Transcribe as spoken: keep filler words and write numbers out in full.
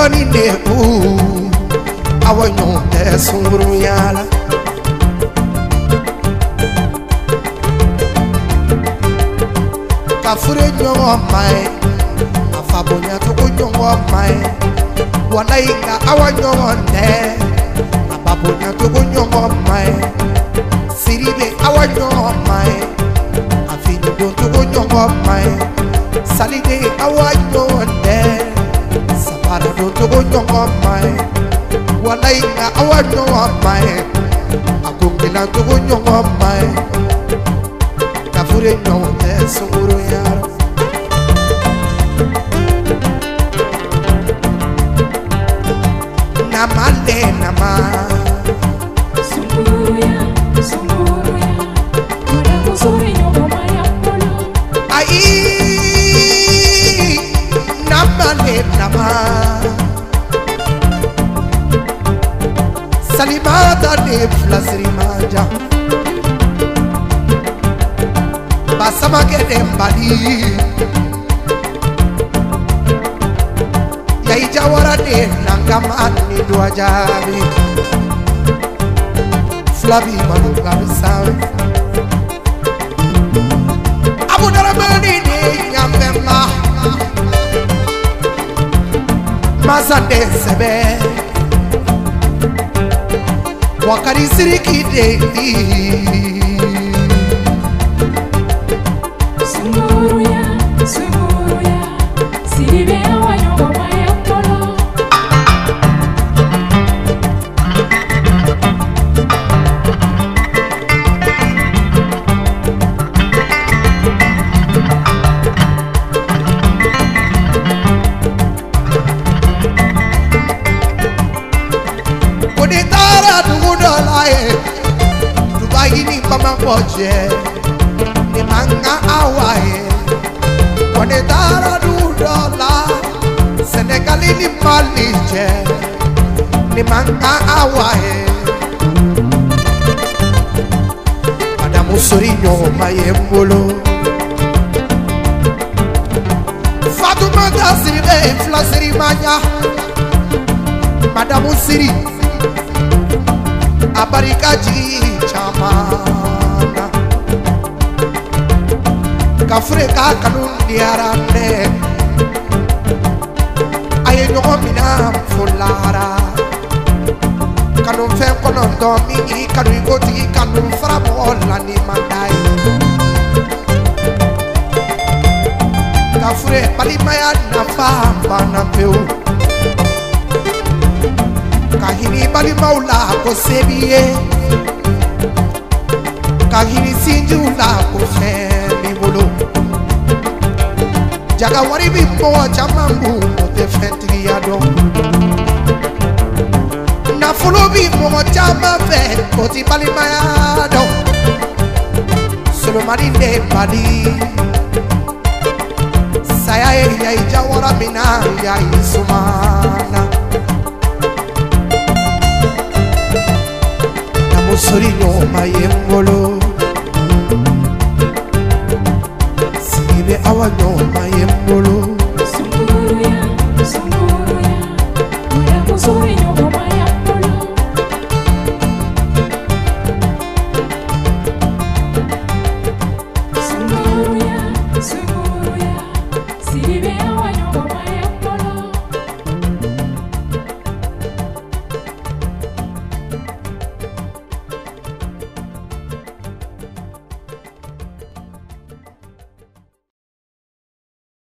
Doni ne u awanyo te sunguru yala Kafure nyongo mai afabonya tuku nyongo mai Wanaika awanyo te ababonya tuku nyongo mai Siribe awanyo mai Afini don tuku nyongo mai Salide awanyo te Sabara don tuku nyongo mai Wanaika awanyo mai Akungila tuku nyongo mai Kafure nyongo te sunguru yara Namande nama Sunguru ya, sunguru ya Mada kusuri nyongo maya polo Ai Namande nama Salimata de flasri manja Basama kede mbali Yai jawara de nangamani duajabi Flabi maluga bisawi Abu Daramani de nyambemma Mazande sebe Wakari siriki de Sunguru ya, sunguru ya Siribe awa nyongo maya polo Kodetara dugudola e Dubai ni mama boje Ni manga awae Kodetara dugudola Senegali ni malije Ni manga awae Madamu Sorinho mayembolo Fatoumata Siribe Flasiri manya Madamu Siri Abarikaji chamana Kafreka kanundi arane Aye nyongo mina fulara Kanun fe konon domi Kanu igoti kanun framola ni mandai Kafre palimaya na famba na peu Kahini bali maula ko sebiye Kahini sinjula ko femi bolo Jaga wari bimbo chamambu te fentri ado Na fulo bimbo chama fe ko ti bali mayado Solo marinde bali Saya ya ijawara mina ya isumana Sorinho mayembolo